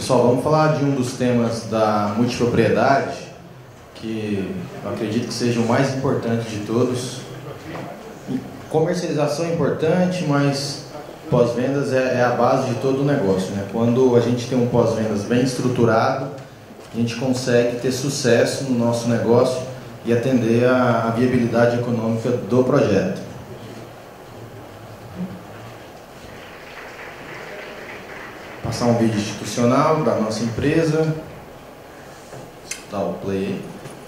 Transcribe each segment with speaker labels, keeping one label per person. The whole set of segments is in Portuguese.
Speaker 1: Pessoal, vamos falar de um dos temas da multipropriedade, que eu acredito que seja o mais importante de todos. Comercialização é importante, mas pós-vendas é a base de todo o negócio, né? Quando a gente tem um pós-vendas bem estruturado, a gente consegue ter sucesso no nosso negócio e atender a viabilidade econômica do projeto. Passar um vídeo institucional da nossa empresa. Dá o play aí.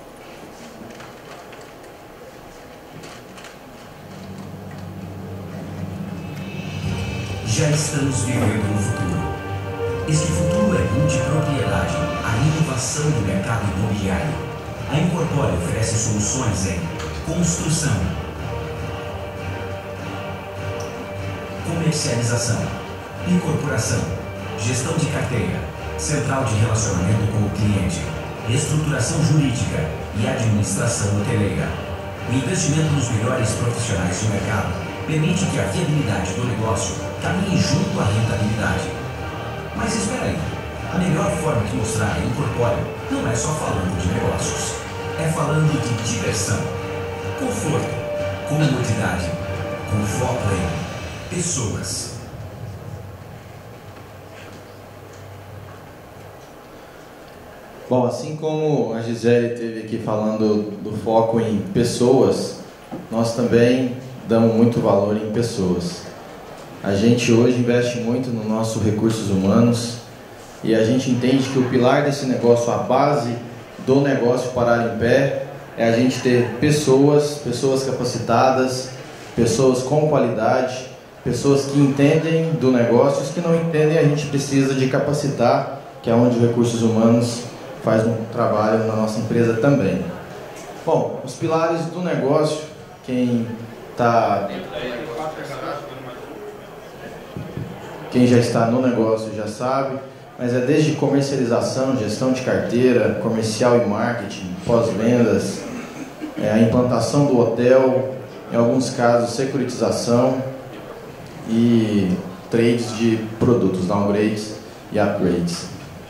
Speaker 2: Já estamos vivendo no futuro. Este futuro é multipropriedade, a inovação do mercado imobiliário. A Incorpore oferece soluções em construção, comercialização, incorporação, gestão de carteira, central de relacionamento com o cliente, estruturação jurídica e administração hoteleira. O investimento nos melhores profissionais de mercado permite que a viabilidade do negócio caminhe junto à rentabilidade. Mas espera aí, a melhor forma de mostrar a Incorpore não é só falando de negócios, é falando de diversão, conforto, comodidade, com foco em pessoas.
Speaker 1: Bom, assim como a Gisele esteve aqui falando do foco em pessoas, nós também damos muito valor em pessoas. A gente hoje investe muito no nosso recursos humanos e a gente entende que o pilar desse negócio, a base do negócio parar em pé, é a gente ter pessoas capacitadas, pessoas com qualidade, pessoas que entendem do negócio. Os que não entendem, a gente precisa de capacitar, que é onde os recursos humanos faz um trabalho na nossa empresa também. Bom, os pilares do negócio, quem já está no negócio já sabe, mas é desde comercialização, gestão de carteira, comercial e marketing, pós-vendas, a implantação do hotel, em alguns casos securitização e trades de produtos, downgrades e upgrades.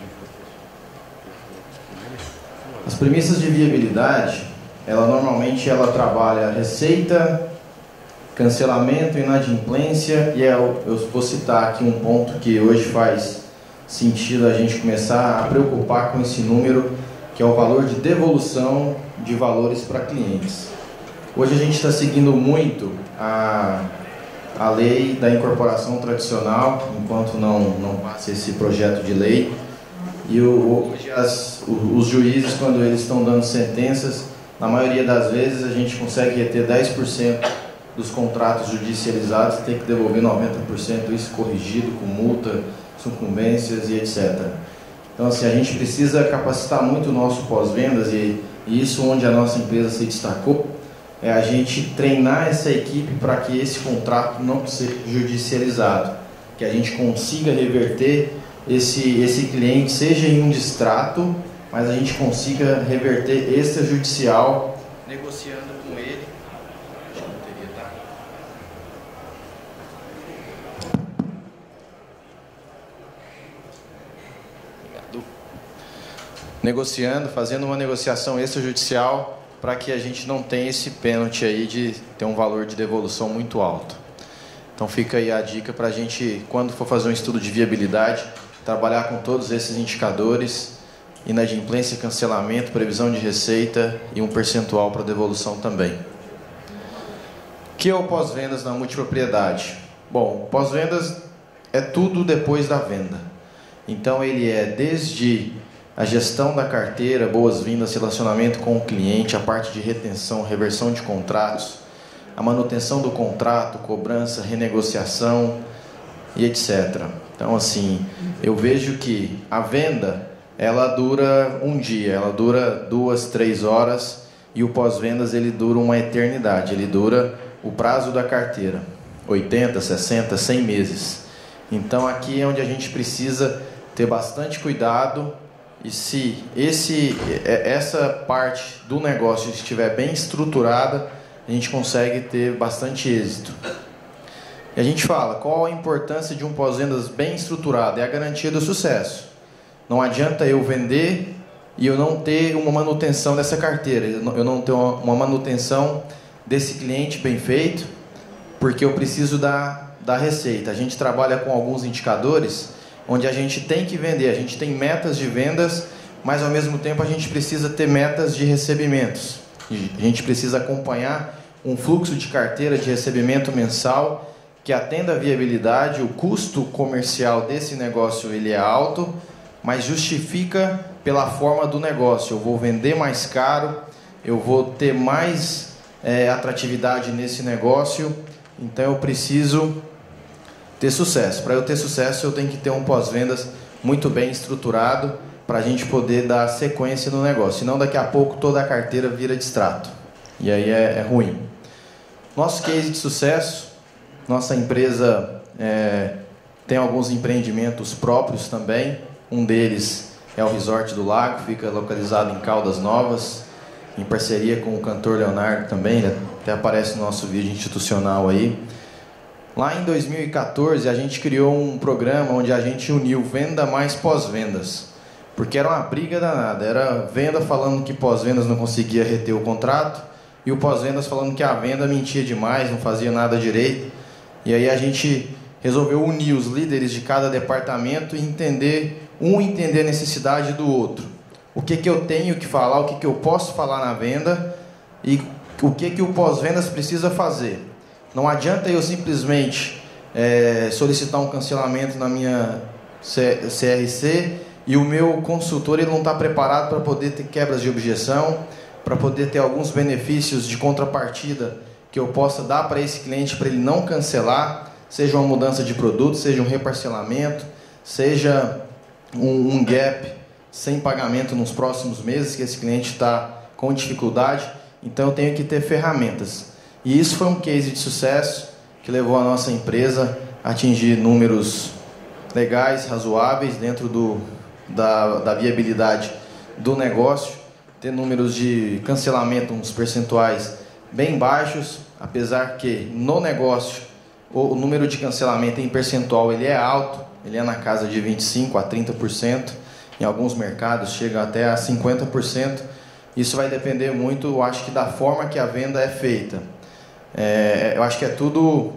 Speaker 1: As premissas de viabilidade, normalmente ela trabalha receita, cancelamento, inadimplência, e eu vou citar aqui um ponto que hoje faz sentido a gente começar a preocupar com esse número, que é o valor de devolução de valores para clientes. Hoje a gente está seguindo muito a lei da incorporação tradicional, enquanto não passa esse projeto de lei. E hoje os juízes, quando eles estão dando sentenças, na maioria das vezes a gente consegue reter 10% dos contratos judicializados e ter que devolver 90%, isso corrigido com multa, sucumbências e etc. Então, assim, a gente precisa capacitar muito o nosso pós-vendas e isso onde a nossa empresa se destacou, é a gente treinar essa equipe para que esse contrato não seja judicializado, que a gente consiga reverter esse cliente, seja em um distrato, mas a gente consiga reverter extrajudicial, negociando com ele. Negociando, fazendo uma negociação extrajudicial para que a gente não tenha esse pênalti aí de ter um valor de devolução muito alto. Então fica aí a dica para a gente, quando for fazer um estudo de viabilidade, trabalhar com todos esses indicadores: inadimplência, cancelamento, previsão de receita e um percentual para devolução também. O que é o pós-vendas na multipropriedade? Bom, pós-vendas é tudo depois da venda. Então ele é desde a gestão da carteira, boas-vindas, relacionamento com o cliente, a parte de retenção, reversão de contratos, a manutenção do contrato, cobrança, renegociação e etc. Então, assim, eu vejo que a venda, ela dura um dia, ela dura 2, 3 horas, e o pós-vendas ele dura uma eternidade, ele dura o prazo da carteira, 80, 60, 100 meses. Então, aqui é onde a gente precisa ter bastante cuidado. E se essa parte do negócio estiver bem estruturada, a gente consegue ter bastante êxito. E a gente fala, qual a importância de um pós-vendas bem estruturado? É a garantia do sucesso. Não adianta eu vender e eu não ter uma manutenção dessa carteira, eu não ter uma manutenção desse cliente bem feito, porque eu preciso da receita. A gente trabalha com alguns indicadores onde a gente tem que vender, a gente tem metas de vendas, mas ao mesmo tempo a gente precisa ter metas de recebimentos. A gente precisa acompanhar um fluxo de carteira de recebimento mensal que atenda a viabilidade. O custo comercial desse negócio ele é alto, mas justifica pela forma do negócio. Eu vou vender mais caro, eu vou ter mais atratividade nesse negócio, então eu preciso ter sucesso. Para eu ter sucesso, eu tenho que ter um pós-vendas muito bem estruturado para a gente poder dar sequência no negócio. Senão, daqui a pouco, toda a carteira vira distrato. E aí é ruim. Nosso case de sucesso, nossa empresa tem alguns empreendimentos próprios também. Um deles é o Resort do Lago, fica localizado em Caldas Novas, em parceria com o cantor Leonardo também, ele até aparece no nosso vídeo institucional aí. Lá em 2014, a gente criou um programa onde a gente uniu venda mais pós-vendas, porque era uma briga danada. Era venda falando que pós-vendas não conseguia reter o contrato e o pós-vendas falando que a venda mentia demais, não fazia nada direito. E aí a gente resolveu unir os líderes de cada departamento e entender a necessidade do outro. O que eu tenho que falar, o que eu posso falar na venda e o que o pós-vendas precisa fazer. Não adianta eu simplesmente solicitar um cancelamento na minha CRC e o meu consultor ele não está preparado para poder ter quebras de objeção, para poder ter alguns benefícios de contrapartida que eu possa dar para esse cliente para ele não cancelar, seja uma mudança de produto, seja um reparcelamento, seja um gap sem pagamento nos próximos meses, que esse cliente está com dificuldade. Então eu tenho que ter ferramentas. E isso foi um case de sucesso que levou a nossa empresa a atingir números legais, razoáveis, dentro da viabilidade do negócio, ter números de cancelamento, uns percentuais bem baixos, apesar que no negócio o número de cancelamento em percentual ele é alto, ele é na casa de 25% a 30%, em alguns mercados chega até a 50%. Isso vai depender muito, eu acho que da forma que a venda é feita. Eu acho que tudo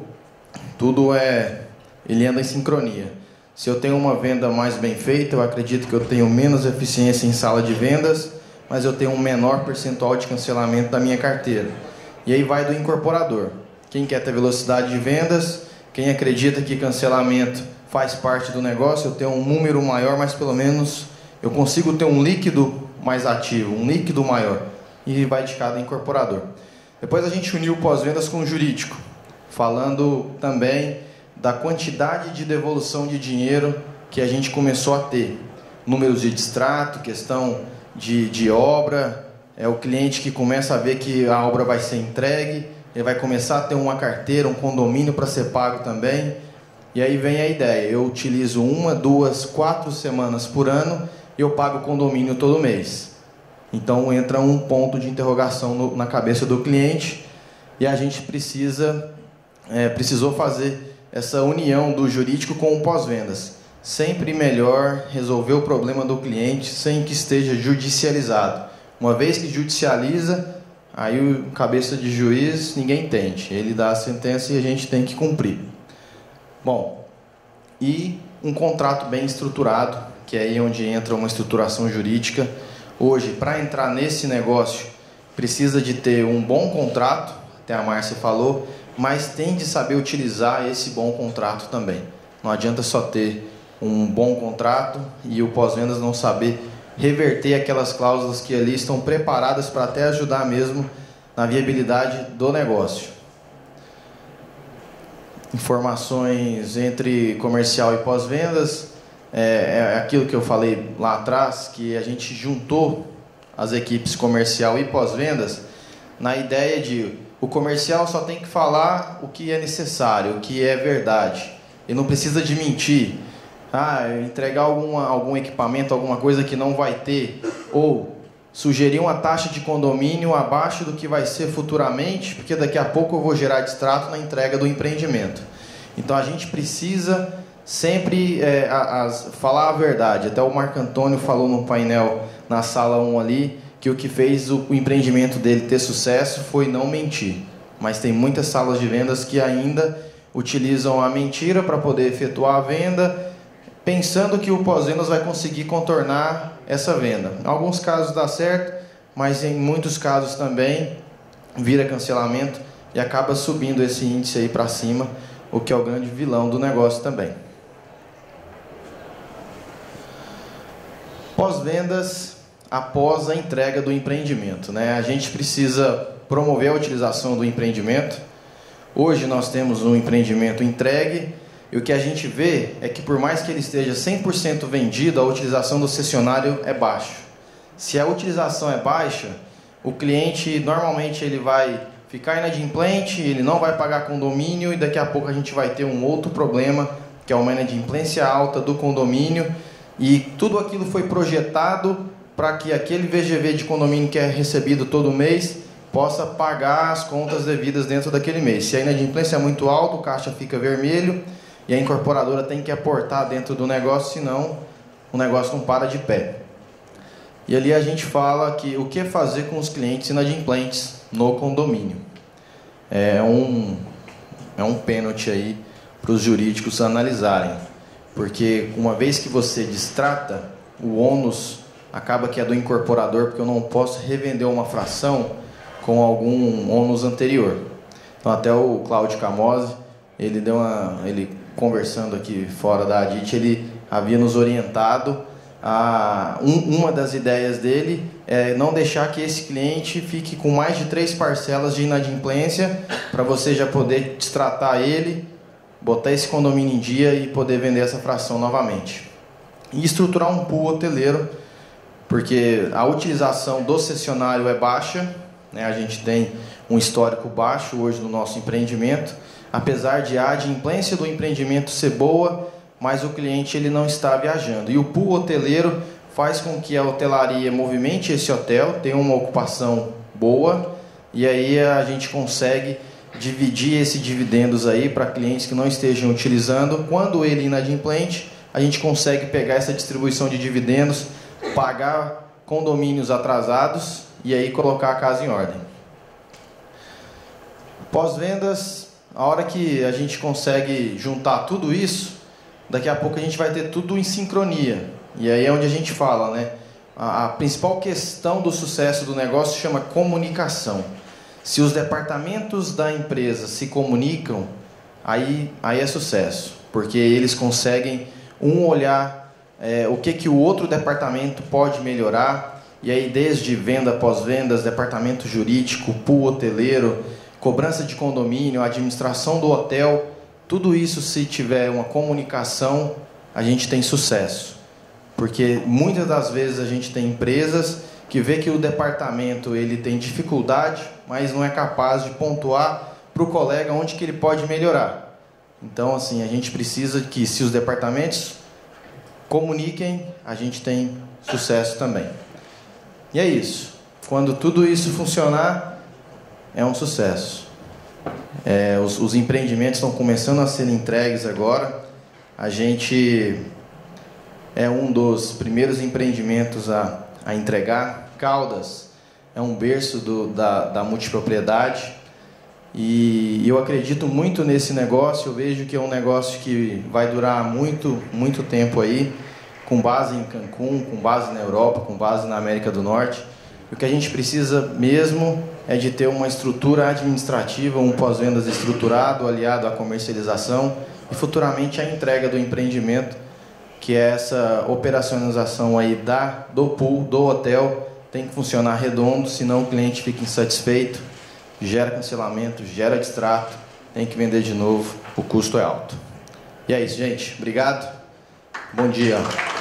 Speaker 1: ele anda em sincronia. Se eu tenho uma venda mais bem feita, eu acredito que eu tenho menos eficiência em sala de vendas, mas eu tenho um menor percentual de cancelamento da minha carteira. E aí vai do incorporador. Quem quer ter velocidade de vendas, quem acredita que cancelamento faz parte do negócio, eu tenho um número maior, mas pelo menos eu consigo ter um líquido mais ativo, um líquido maior. E vai de cada incorporador. Depois a gente uniu o pós-vendas com o jurídico, falando também da quantidade de devolução de dinheiro que a gente começou a ter. Números de distrato, questão de obra, o cliente que começa a ver que a obra vai ser entregue, ele vai começar a ter uma carteira, um condomínio para ser pago também. E aí vem a ideia, eu utilizo 1, 2, 4 semanas por ano e eu pago o condomínio todo mês. Então entra um ponto de interrogação na cabeça do cliente e a gente precisou fazer essa união do jurídico com o pós-vendas. Sempre melhor resolver o problema do cliente sem que esteja judicializado. Uma vez que judicializa, aí o cabeça de juiz ninguém entende. Ele dá a sentença e a gente tem que cumprir. Bom, e um contrato bem estruturado, que é aí onde entra uma estruturação jurídica. Hoje, para entrar nesse negócio, precisa de ter um bom contrato, até a Márcia falou, mas tem de saber utilizar esse bom contrato também. Não adianta só ter um bom contrato e o pós-vendas não saber reverter aquelas cláusulas que ali estão preparadas para até ajudar mesmo na viabilidade do negócio. Informações entre comercial e pós-vendas. É aquilo que eu falei lá atrás, que a gente juntou as equipes comercial e pós-vendas na ideia de o comercial só tem que falar o que é necessário, o que é verdade. Ele não precisa de mentir. Entregar algum equipamento, alguma coisa que não vai ter, ou sugerir uma taxa de condomínio abaixo do que vai ser futuramente, porque daqui a pouco eu vou gerar distrato na entrega do empreendimento. Então a gente precisa sempre falar a verdade. Até o Marco Antônio falou no painel na sala 1 ali, que o que fez o empreendimento dele ter sucesso foi não mentir. Mas tem muitas salas de vendas que ainda utilizam a mentira para poder efetuar a venda, pensando que o pós-vendas vai conseguir contornar essa venda. Em alguns casos dá certo, mas em muitos casos também vira cancelamento e acaba subindo esse índice aí para cima, o que é o grande vilão do negócio também. Pós-vendas após a entrega do empreendimento, né? A gente precisa promover a utilização do empreendimento. Hoje nós temos um empreendimento entregue e o que a gente vê é que por mais que ele esteja 100% vendido, a utilização do cessionário é baixa. Se a utilização é baixa, o cliente normalmente ele vai ficar inadimplente, ele não vai pagar condomínio e daqui a pouco a gente vai ter um outro problema, que é uma inadimplência alta do condomínio, e tudo aquilo foi projetado para que aquele VGV de condomínio que é recebido todo mês possa pagar as contas devidas dentro daquele mês. Se a inadimplência é muito alta, o caixa fica vermelho e a incorporadora tem que aportar dentro do negócio, senão o negócio não para de pé. E ali a gente fala que o que fazer com os clientes inadimplentes no condomínio. É um pênalti aí para os jurídicos analisarem, porque uma vez que você destrata, o ônus acaba que é do incorporador, porque eu não posso revender uma fração com algum ônus anterior. Então até o Cláudio Camose, ele conversando aqui fora da ADIT, ele havia nos orientado uma das ideias dele é não deixar que esse cliente fique com mais de 3 parcelas de inadimplência, para você já poder destratar ele, botar esse condomínio em dia e poder vender essa fração novamente. E estruturar um pool hoteleiro, porque a utilização do cessionário é baixa, né? A gente tem um histórico baixo hoje no nosso empreendimento, apesar de a adimplência do empreendimento ser boa, mas o cliente ele não está viajando. E o pool hoteleiro faz com que a hotelaria movimente esse hotel, tenha uma ocupação boa, e aí a gente consegue dividir esse dividendos aí para clientes que não estejam utilizando. Quando ele é inadimplente, a gente consegue pegar essa distribuição de dividendos, pagar condomínios atrasados e aí colocar a casa em ordem. Pós-vendas, a hora que a gente consegue juntar tudo isso, daqui a pouco a gente vai ter tudo em sincronia. E aí é onde a gente fala, né? A principal questão do sucesso do negócio chama comunicação. Se os departamentos da empresa se comunicam, aí é sucesso. Porque eles conseguem olhar o que o outro departamento pode melhorar. E aí desde venda, pós-vendas, departamento jurídico, pool hoteleiro, cobrança de condomínio, administração do hotel, tudo isso, se tiver uma comunicação, a gente tem sucesso. Porque muitas das vezes a gente tem empresas que vê que o departamento ele tem dificuldade, mas não é capaz de pontuar para o colega onde que ele pode melhorar. Então, assim, a gente precisa que, se os departamentos comuniquem, a gente tem sucesso também. E é isso. Quando tudo isso funcionar, é um sucesso. Os empreendimentos estão começando a ser entregues agora. A gente é um dos primeiros empreendimentos a entregar. Caldas é um berço da multipropriedade. E eu acredito muito nesse negócio. Eu vejo que é um negócio que vai durar muito, muito tempo aí, com base em Cancún, com base na Europa, com base na América do Norte. O que a gente precisa mesmo é de ter uma estrutura administrativa, um pós-vendas estruturado, aliado à comercialização e futuramente a entrega do empreendimento, que é essa operacionalização aí do pool, do hotel, tem que funcionar redondo, senão o cliente fica insatisfeito, gera cancelamento, gera distrato, tem que vender de novo, o custo é alto. E é isso, gente. Obrigado. Bom dia.